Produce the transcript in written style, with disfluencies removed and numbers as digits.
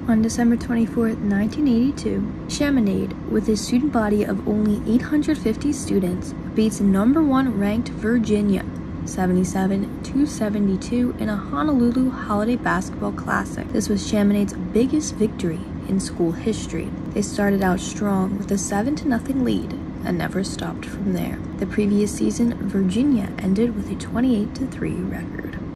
On December 24, 1982, Chaminade, with a student body of only 850 students, beats number 1 ranked Virginia 77-72 in a Honolulu Holiday Basketball Classic. This was Chaminade's biggest victory in school history. They started out strong with a 7-0 lead and never stopped from there. The previous season, Virginia ended with a 28-3 record.